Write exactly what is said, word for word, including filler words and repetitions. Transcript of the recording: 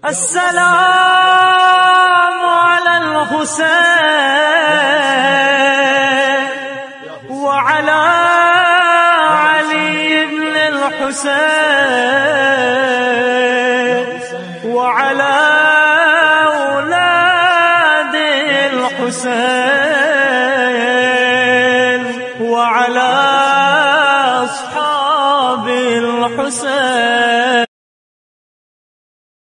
السلام على الحسين وعلى علي بن الحسين وعلى أولاد الحسين وعلى أصحاب الحسين.